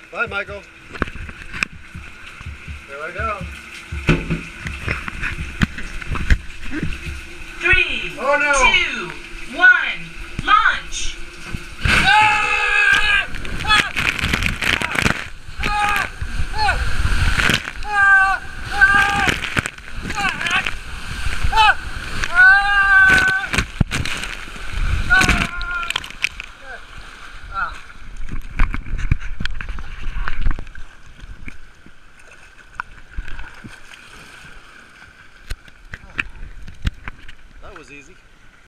Bye, Michael. There I go. 3, Oh, no. 2,